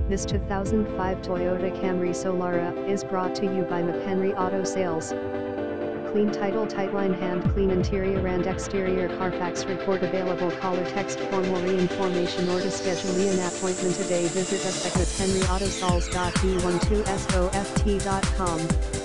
This 2005 Toyota Camry Solara is brought to you by Mchenry Auto Sales. Clean title, tightline, hand clean interior and exterior. Carfax report available. Call or text for more information or to schedule an appointment today. Visit us at mchenryautosols.b12soft.com.